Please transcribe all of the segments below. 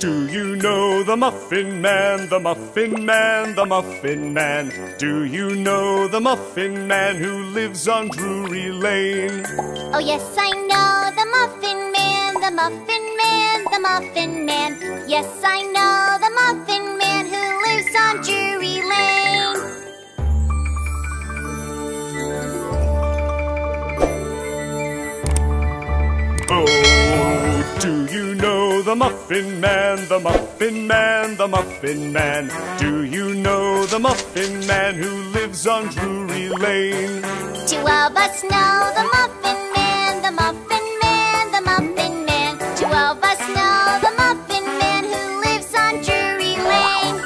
Do you know the Muffin Man, the Muffin Man, the Muffin Man? Do you know the Muffin Man who lives on Drury Lane? Oh yes, I know the Muffin Man, the Muffin Man, the Muffin Man. Yes, I know the Muffin Man who lives on Drury Lane. Oh, do you know the Muffin Man, the Muffin Man, the Muffin Man? Do you know the Muffin Man who lives on Drury Lane? Two of us know the Muffin Man, the Muffin Man, the Muffin Man. Two of us know the Muffin Man who lives on Drury Lane.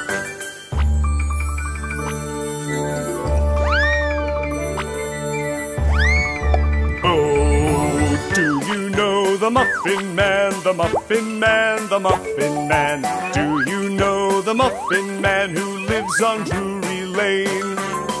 Oh, do you know the Muffin Man, the Muffin Man, the Muffin Man? Do you know the Muffin Man who lives on Drury Lane?